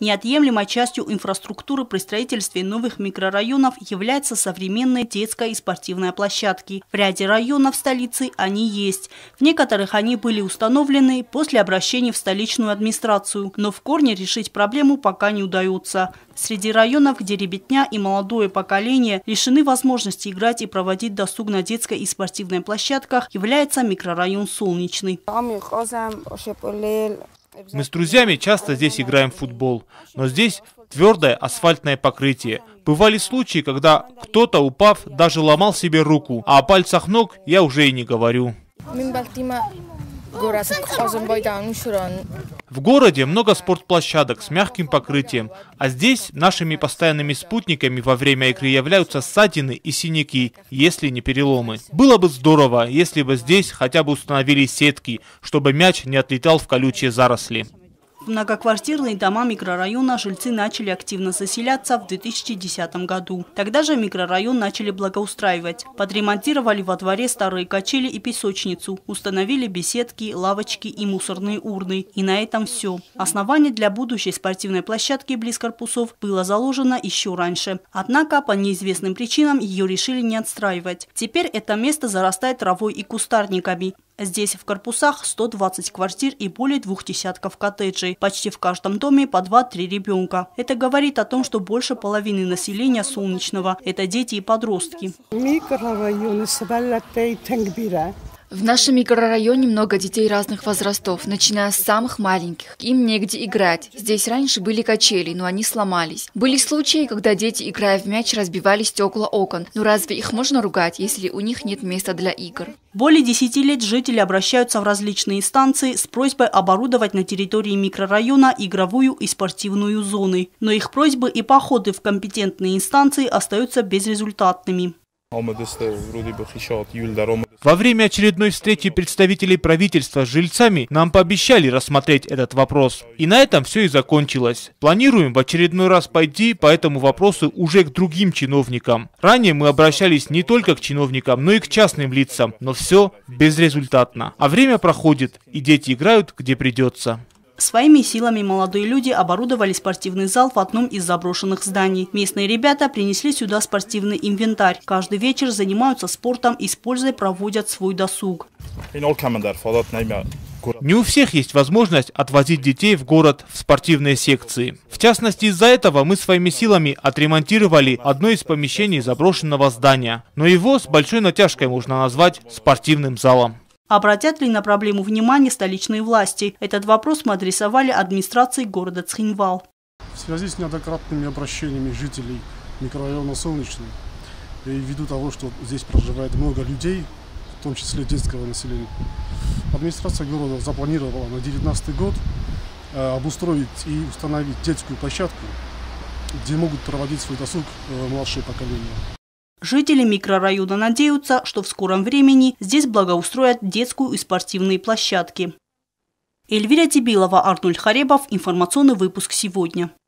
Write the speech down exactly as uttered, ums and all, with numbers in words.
Неотъемлемой частью инфраструктуры при строительстве новых микрорайонов являются современные детская и спортивная площадки. В ряде районов столицы они есть. В некоторых они были установлены после обращения в столичную администрацию, но в корне решить проблему пока не удается. Среди районов, где ребятня и молодое поколение лишены возможности играть и проводить досуг на детской и спортивной площадках, является микрорайон Солнечный. Мы с друзьями часто здесь играем в футбол, но здесь твердое асфальтное покрытие. Бывали случаи, когда кто-то, упав, даже ломал себе руку, а о пальцах ног я уже и не говорю. В городе много спортплощадок с мягким покрытием, а здесь нашими постоянными спутниками во время игры являются ссадины и синяки, если не переломы. Было бы здорово, если бы здесь хотя бы установили сетки, чтобы мяч не отлетал в колючие заросли. В многоквартирные дома микрорайона жильцы начали активно заселяться в две тысячи десятом году. Тогда же микрорайон начали благоустраивать. Подремонтировали во дворе старые качели и песочницу. Установили беседки, лавочки и мусорные урны. И на этом все. Основание для будущей спортивной площадки близ корпусов было заложено еще раньше. Однако по неизвестным причинам ее решили не отстраивать. Теперь это место зарастает травой и кустарниками. Здесь в корпусах сто двадцать квартир и более двух десятков коттеджей. Почти в каждом доме по два-три ребенка. Это говорит о том, что больше половины населения Солнечного – это дети и подростки. В нашем микрорайоне много детей разных возрастов, начиная с самых маленьких. Им негде играть. Здесь раньше были качели, но они сломались. Были случаи, когда дети, играя в мяч, разбивали стекла окон. Но разве их можно ругать, если у них нет места для игр? Более десяти лет жители обращаются в различные инстанции с просьбой оборудовать на территории микрорайона игровую и спортивную зоны. Но их просьбы и походы в компетентные инстанции остаются безрезультатными. Во время очередной встречи представителей правительства с жильцами нам пообещали рассмотреть этот вопрос. И на этом все и закончилось. Планируем в очередной раз пойти по этому вопросу уже к другим чиновникам. Ранее мы обращались не только к чиновникам, но и к частным лицам. Но все безрезультатно. А время проходит, и дети играют, где придется. Своими силами молодые люди оборудовали спортивный зал в одном из заброшенных зданий. Местные ребята принесли сюда спортивный инвентарь. Каждый вечер занимаются спортом и с пользой проводят свой досуг. Не у всех есть возможность отвозить детей в город в спортивные секции. В частности, из-за этого мы своими силами отремонтировали одно из помещений заброшенного здания. Но его с большой натяжкой можно назвать спортивным залом. Обратят ли на проблему внимание столичные власти? Этот вопрос мы адресовали администрации города Цхинвал. В связи с неоднократными обращениями жителей микрорайона Солнечный и ввиду того, что здесь проживает много людей, в том числе детского населения, администрация города запланировала на две тысячи девятнадцатый год обустроить и установить детскую площадку, где могут проводить свой досуг младшее поколение. Жители микрорайона надеются, что в скором времени здесь благоустроят детскую и спортивные площадки. Эльвира Тибилова, Арнольд Харебов. Информационный выпуск сегодня.